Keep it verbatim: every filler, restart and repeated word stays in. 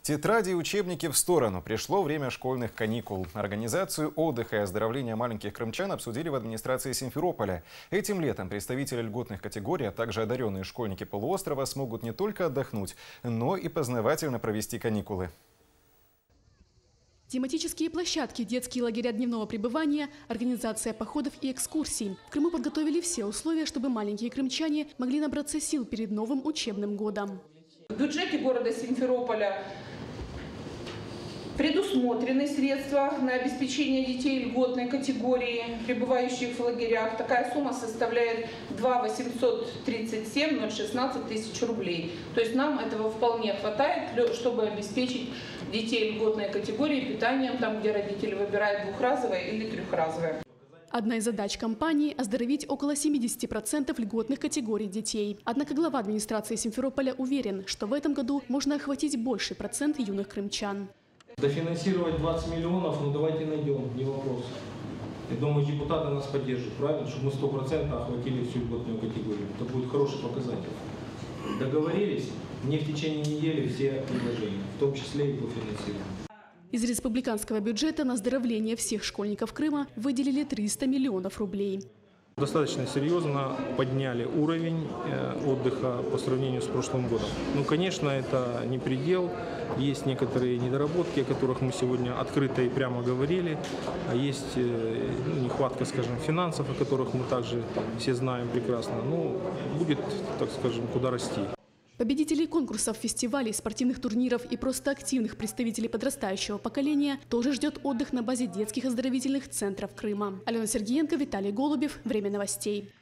Тетради и учебники в сторону. Пришло время школьных каникул. Организацию отдыха и оздоровления маленьких крымчан обсудили в администрации Симферополя. Этим летом представители льготных категорий, а также одаренные школьники полуострова смогут не только отдохнуть, но и познавательно провести каникулы. Тематические площадки, детские лагеря дневного пребывания, организация походов и экскурсий. В Крыму подготовили все условия, чтобы маленькие крымчане могли набраться сил перед новым учебным годом. В бюджете города Симферополя предусмотрены средства на обеспечение детей льготной категории, пребывающих в лагерях. Такая сумма составляет два миллиона восемьсот тридцать семь тысяч шестнадцать тысяч рублей. То есть нам этого вполне хватает, чтобы обеспечить детей льготной категории питанием, там, где родители выбирают двухразовое или трехразовое. Одна из задач компании – оздоровить около семидесяти процентов льготных категорий детей. Однако глава администрации Симферополя уверен, что в этом году можно охватить больший процент юных крымчан. Дофинансировать двадцать миллионов, ну давайте найдем, не вопрос. Я думаю, депутаты нас поддержат, правильно, чтобы мы сто процентов охватили всю льготную категорию. Это будет хороший показатель. Договорились, мне в течение недели все предложения, в том числе и по финансированию. Из республиканского бюджета на оздоровление всех школьников Крыма выделили триста миллионов рублей. Достаточно серьезно подняли уровень отдыха по сравнению с прошлым годом. Ну, конечно, это не предел. Есть некоторые недоработки, о которых мы сегодня открыто и прямо говорили. А есть ну, нехватка, скажем, финансов, о которых мы также все знаем прекрасно. Ну, будет, так скажем, куда расти. Победителей конкурсов, фестивалей, спортивных турниров и просто активных представителей подрастающего поколения тоже ждет отдых на базе детских оздоровительных центров Крыма. Алена Сергеенко, Виталий Голубев. Время новостей.